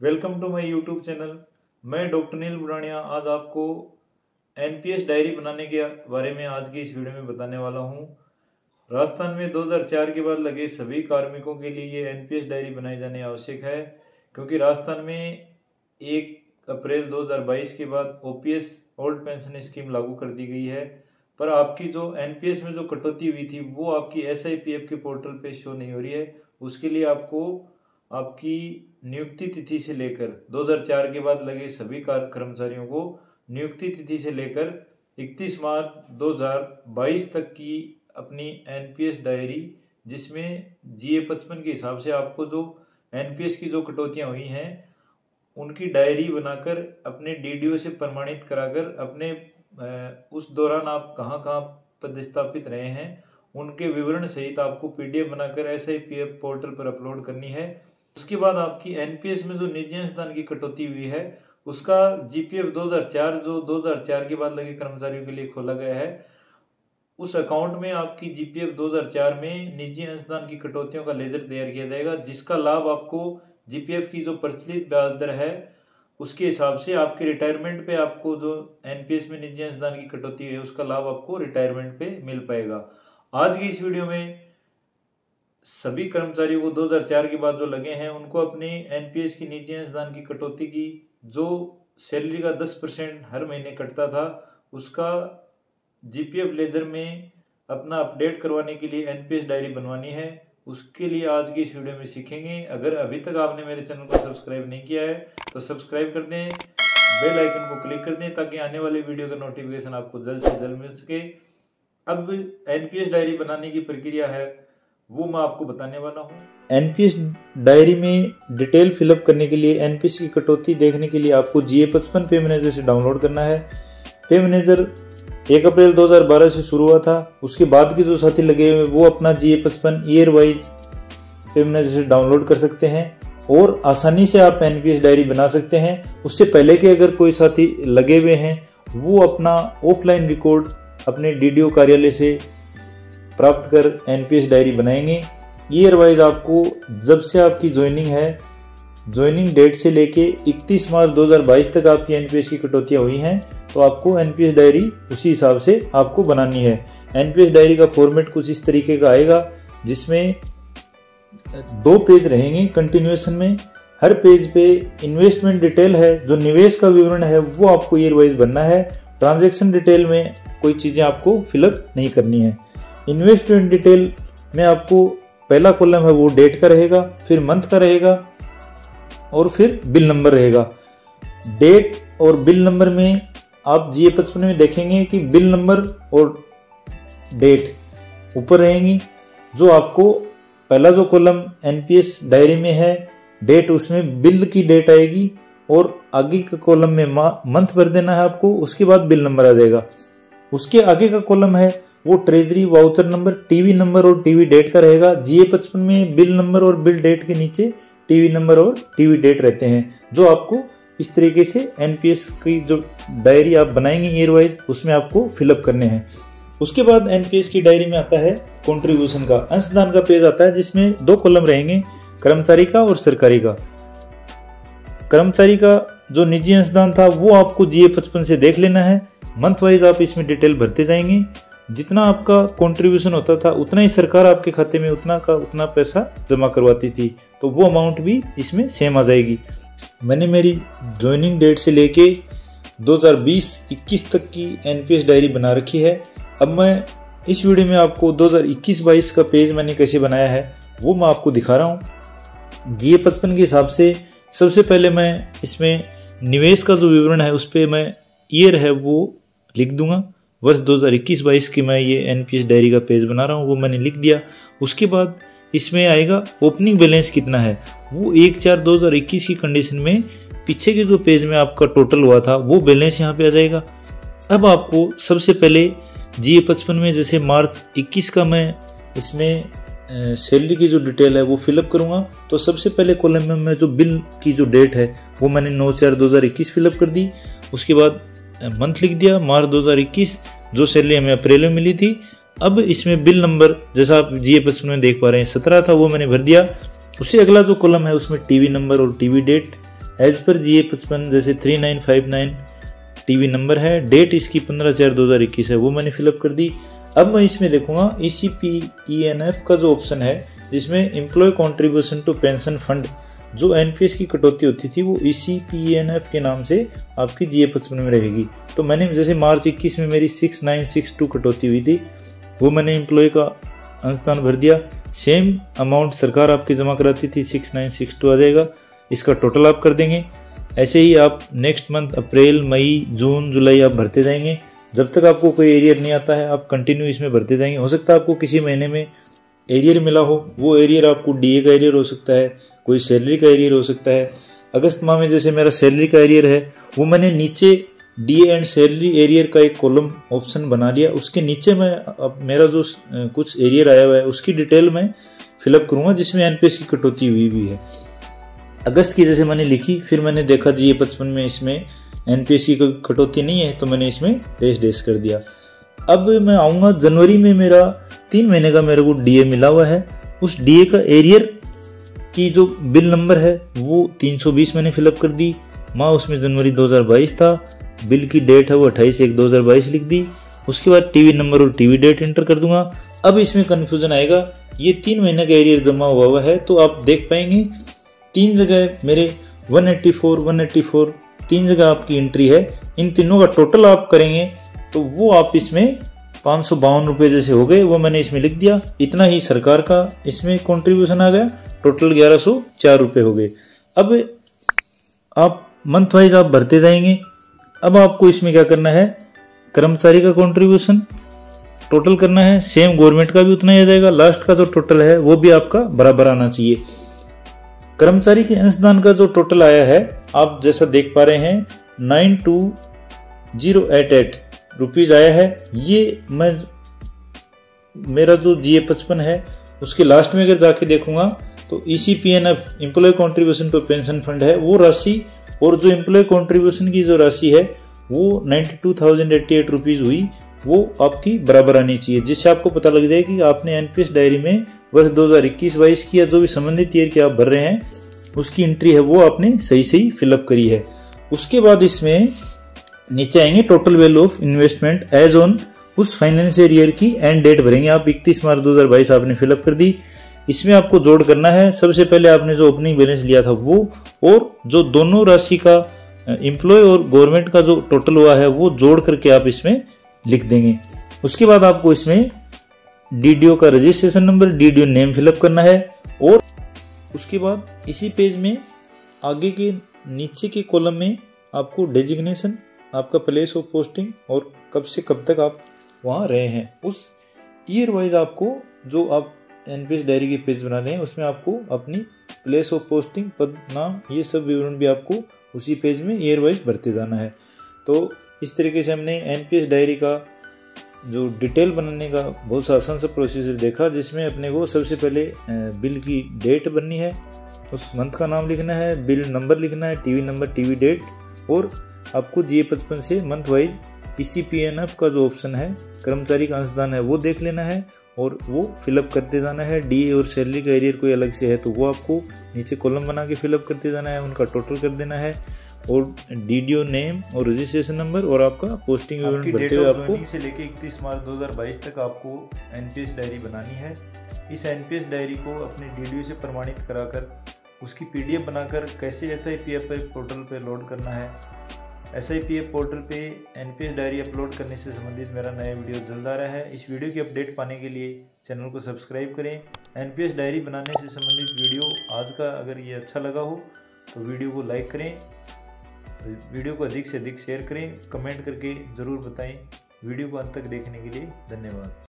Welcome to my YouTube channel. मैं doctor Neel Burania आज आपको एनपीएस डायरी बनाने के बारे में आज की इस वीडियो में बताने वाला हूं। राजस्थान में 2004 के बाद लगे सभी कार्मिकों के लिए ये एनपीएस डायरी बनाई जानी आवश्यक है, क्योंकि राजस्थान में 1 अप्रैल 2022 के बाद ओपीएस ओल्ड पेंशन स्कीम लागू कर दी गई है। पर आपकी जो एनपीएस में जो कटौती हुई थी वो आपकी एसआईपीएफ के पोर्टल पे शो नहीं हो रही है। उसके लिए आपको आपकी नियुक्ति तिथि से लेकर 2004 के बाद लगे सभी कर्मचारियों को नियुक्ति तिथि से लेकर 31 मार्च 2022 तक की अपनी एनपीएस डायरी, जिसमें जीए 55 के हिसाब से आपको जो एनपीएस की जो कटौतियां हुई हैं उनकी डायरी बनाकर अपने डीडीओ से प्रमाणित कराकर अपने उस दौरान आप कहाँ कहाँ पदस्थापित रहे हैं उनके विवरण सहित आपको पीडीएफ बनाकर एसआईपीएफ पोर्टल पर अपलोड करनी है। उसके बाद आपकी एनपीएस में जो निजी अंशदान की कटौती हुई है उसका जीपीएफ 2004 जो 2004 के बाद लगे कर्मचारियों के लिए खोला गया है, उस अकाउंट में आपकी जीपीएफ 2004 में निजी अंशदान की कटौतियों का लेजर तैयार किया जाएगा, जिसका लाभ आपको जीपीएफ की जो प्रचलित ब्याज दर है उसके हिसाब से आपके रिटायरमेंट पे आपको जो एनपीएस में निजी अंशदान की कटौती है उसका लाभ आपको रिटायरमेंट पे मिल पाएगा। आज की इस वीडियो में सभी कर्मचारियों को 2004 के बाद जो लगे हैं उनको अपनी एनपीएस की निजी अंशदान की कटौती की जो सैलरी का 10% हर महीने कटता था उसका जीपीएफ लेजर में अपना अपडेट करवाने के लिए एनपीएस डायरी बनवानी है। उसके लिए आज की इस वीडियो में सीखेंगे। अगर अभी तक आपने मेरे चैनल को सब्सक्राइब नहीं किया है तो सब्सक्राइब कर दें, बेल आइकन को क्लिक कर दें ताकि आने वाले वीडियो का नोटिफिकेशन आपको जल्द से जल्द मिल सके। अब एनपीएस डायरी बनाने की प्रक्रिया है वो मैं आपको बताने वाला हूँ। एनपीएस डायरी में डिटेल फिलअप करने के लिए एनपीएस की कटौती देखने के लिए आपको जीए 55 पे मैनेजर से डाउनलोड करना है। पे मैनेजर 1 अप्रैल 2012 से शुरू हुआ था। उसके बाद के जो साथी लगे हुए वो अपना GA 55 year wise pay manager से डाउनलोड कर सकते हैं और आसानी से आप एनपीएस डायरी बना सकते हैं। उससे पहले के अगर कोई साथी लगे हुए हैं वो अपना ऑफलाइन रिकॉर्ड अपने डीडीओ कार्यालय से प्राप्त कर एनपीएस डायरी बनाएंगे। ईयर वाइज आपको जब से आपकी ज्वाइनिंग है, ज्वाइनिंग डेट से लेके 31 मार्च 2022 तक आपकी एनपीएस की कटौतियां हुई हैं तो आपको एनपीएस डायरी उसी हिसाब से आपको बनानी है। एनपीएस डायरी का फॉर्मेट कुछ इस तरीके का आएगा जिसमें 2 पेज रहेंगे कंटिन्यूएशन में। हर पेज पे इन्वेस्टमेंट डिटेल है, जो निवेश का विवरण है वो आपको ईयर वाइज बनना है। ट्रांजैक्शन डिटेल में कोई चीजें आपको फिलअप नहीं करनी है। इन्वेस्टमेंट डिटेल में आपको पहला कॉलम है वो डेट का रहेगा, फिर मंथ का रहेगा और फिर बिल नंबर रहेगा। डेट और बिल नंबर में आप जीए 55 में देखेंगे कि बिल नंबर और डेट ऊपर रहेंगी। जो आपको पहला जो कॉलम एनपीएस डायरी में है डेट, उसमें बिल की डेट आएगी और आगे के कॉलम में मंथ भर देना है आपको, उसके बाद बिल नंबर आ जाएगा। उसके आगे का कॉलम है वो treasury voucher number, TV number और टीवी डेट का रहेगा। जीए 55 में बिल नंबर और बिल डेट के नीचे टीवी नंबर और टीवी डेट रहते हैं, जो आपको इस तरीके से एनपीएस की जो डायरी आप बनाएंगे ईयर वाइज उसमें आपको फिलअप करने हैं। उसके बाद एनपीएस की डायरी में आता है कंट्रीब्यूशन का, अंशदान का पेज आता है जिसमें 2 कॉलम रहेंगे, कर्मचारी का और सरकारी का। कर्मचारी का जो निजी अंशदान था वो आपको जीए 55 से देख लेना है। मंथ वाइज आप इसमें डिटेल भरते जाएंगे। जितना आपका कंट्रीब्यूशन होता था उतना ही सरकार आपके खाते में उतना का उतना पैसा जमा करवाती थी, तो वो अमाउंट भी इसमें सेम आ जाएगी। मैंने मेरी ज्वाइनिंग डेट से लेके 2020-21 तक की एनपीएस डायरी बना रखी है। अब मैं इस वीडियो में आपको 2021-22 का पेज मैंने कैसे बनाया है वो मैं आपको दिखा रहा हूँ। जीए 55 के हिसाब से सबसे पहले मैं इसमें निवेश का जो विवरण है उस पर मैं ईयर है वो लिख दूंगा। वर्ष 2021-22 की मैं ये एनपीएस डायरी का पेज बना रहा हूँ वो मैंने लिख दिया। उसके बाद इसमें आएगा ओपनिंग बैलेंस कितना है, वो 1/4/2021 की कंडीशन में पीछे के जो पेज में आपका टोटल हुआ था वो बैलेंस यहाँ पे आ जाएगा। अब आपको सबसे पहले जीए 55 में जैसे मार्च 21 का मैं इसमें सैलरी की जो डिटेल है वो फिलअप करूँगा, तो सबसे पहले कॉलम में मैं जो बिल की जो डेट है वो मैंने 9/4/2021 फिलअप कर दी। उसके बाद मंथ लिख दिया मार्च 2021, जो सैलरी हमें अप्रैल में मिली थी। अब इसमें बिल नंबर जैसा आप जीए 55 में देख पा रहे हैं 17 था, वो मैंने भर दिया। उससे अगला जो कॉलम है उसमें टीवी नंबर और टीवी डेट एज पर GA55 जैसे 3959 टीवी नंबर है, डेट इसकी 15/4/2021 है, वो मैंने फिलअप कर दी। अब मैं इसमें देखूंगा ECPENF का जो ऑप्शन है जिसमें employ contribution to pension fund, जो एनपीएस की कटौती होती थी वो ECPENF के नाम से आपकी GA55 में रहेगी। तो मैंने जैसे मार्च 21 में मेरी 6962 कटौती हुई थी, वो मैंने एम्प्लॉय का अंशदान भर दिया। सेम अमाउंट सरकार आपकी जमा कराती थी, 6962 आ जाएगा, इसका टोटल आप कर देंगे। ऐसे ही आप नेक्स्ट मंथ अप्रैल, मई, जून, जुलाई आप भरते जाएंगे। जब तक आपको कोई एरियर नहीं आता है आप कंटिन्यू इसमें भरते जाएंगे। हो सकता है आपको किसी महीने में एरियर मिला हो, वो एरियर आपको DA का एरियर हो सकता है, कोई सैलरी का एरियर हो सकता है। अगस्त माह में जैसे मेरा सैलरी का एरियर है, वो मैंने नीचे DA एंड सैलरी एरियर का एक कॉलम ऑप्शन बना दिया। उसके नीचे मैं अब मेरा जो कुछ एरियर आया हुआ है उसकी डिटेल में फिलअप करूंगा जिसमें एनपीएस की कटौती हुई भी है। अगस्त की जैसे मैंने लिखी, फिर मैंने देखा GA55 में इसमें एनपीएस की कोई कटौती नहीं है, तो मैंने इसमें डैश कर दिया। अब मैं आऊँगा जनवरी में, मेरा 3 महीने का मेरे को DA मिला हुआ है। उस DA का एरियर की जो बिल नंबर है वो 320 मैंने फिलअप कर दी। माह उसमें जनवरी 2022 था, बिल की डेट है वो 28/1/2022 लिख दी। उसके बाद टीवी नंबर और टीवी डेट एंटर कर दूंगा। अब इसमें कन्फ्यूजन आएगा, ये 3 महीने का एरियर जमा हुआ है, तो आप देख पाएंगे 3 जगह मेरे 184 3 जगह आपकी एंट्री है। इन तीनों का टोटल आप करेंगे तो वो आप इसमें 552 रुपये जैसे हो गए, वो मैंने इसमें लिख दिया। इतना ही सरकार का इसमें कॉन्ट्रीब्यूशन आ गया, टोटल 1104 रुपये हो गए। अब आप मंथ वाइज आप भरते जाएंगे। अब आपको इसमें क्या करना है, कर्मचारी का कंट्रीब्यूशन टोटल करना है, सेम गवर्नमेंट का भी उतना ही आ जाएगा। लास्ट का जो टोटल है वो भी आपका बराबर आना चाहिए। कर्मचारी के अंशदान का जो टोटल आया है आप जैसा देख पा रहे हैं 92088 रुपीज आया है। ये मैं मेरा जो GA55 है उसके लास्ट में अगर जाके देखूंगा तो ECPENF employ contribution to pension fund है, वो राशि और जो एम्प्लॉय कॉन्ट्रीब्यूशन की जो राशि है वो 92,088 रुपीज हुई, वो आपकी बराबर आनी चाहिए, जिससे आपको पता लग जाए कि आपने एनपीएस डायरी में वर्ष 2021-22 की या जो भी संबंधित ईयर की आप भर रहे हैं उसकी एंट्री है वो आपने सही फिलअप करी है। उसके बाद इसमें नीचे आएंगे total value of investment as on उस फाइनेंशियल ईयर की एंड डेट भरेंगे आप। 31 मार्च 2022 आपने फिलअप कर दी। इसमें आपको जोड़ करना है, सबसे पहले आपने जो ओपनिंग बैलेंस लिया था वो, और जो दोनों राशि का एम्प्लॉय और गवर्नमेंट का जो टोटल हुआ है वो जोड़ करके आप इसमें लिख देंगे। उसके बाद आपको इसमें DDO का registration number, DDO name fill up करना है। और उसके बाद इसी पेज में आगे के नीचे के कॉलम में आपको डेजिग्नेशन, आपका प्लेस ऑफ पोस्टिंग और कब से कब तक आप वहाँ रहे हैं, उस ईयर वाइज आपको जो आप एनपीएस डायरी के पेज बना रहे हैं उसमें आपको अपनी प्लेस ऑफ पोस्टिंग, पद, नाम, ये सब विवरण भी आपको उसी पेज में ईयर वाइज भरते जाना है। तो इस तरीके से हमने एनपीएस डायरी का जो डिटेल बनाने का बहुत सा आसान सा प्रोसीजर देखा, जिसमें अपने को सबसे पहले बिल की डेट बननी है, उस मंथ का नाम लिखना है, बिल नंबर लिखना है, टीवी नंबर, टीवी डेट, और आपको GA55 से मंथ वाइज ECPENF का जो ऑप्शन है कर्मचारी का अंशदान है वो देख लेना है और वो फिलअप करते जाना है। DA और सैलरी का एरियर कोई अलग से है तो वो आपको नीचे कॉलम बना के फिलअप करते जाना है, उनका टोटल कर देना है, और DDO नेम और रजिस्ट्रेशन नंबर और आपका पोस्टिंग विवरण भरते हुए आपको से लेके 31 मार्च 2022 तक आपको एनपीएस डायरी बनानी है। इस एनपीएस डायरी को अपने DDO से प्रमाणित कराकर उसकी PDF बनाकर कैसे SIPF पोर्टल पे लोड करना है। SIPF पोर्टल पे एनपीएस डायरी अपलोड करने से संबंधित मेरा नया वीडियो जल्द आ रहा है। इस वीडियो की अपडेट पाने के लिए चैनल को सब्सक्राइब करें। एनपीएस डायरी बनाने से संबंधित वीडियो आज का अगर ये अच्छा लगा हो तो वीडियो को लाइक करें, वीडियो को अधिक से अधिक शेयर करें, कमेंट करके ज़रूर बताएं। वीडियो को अंत तक देखने के लिए धन्यवाद।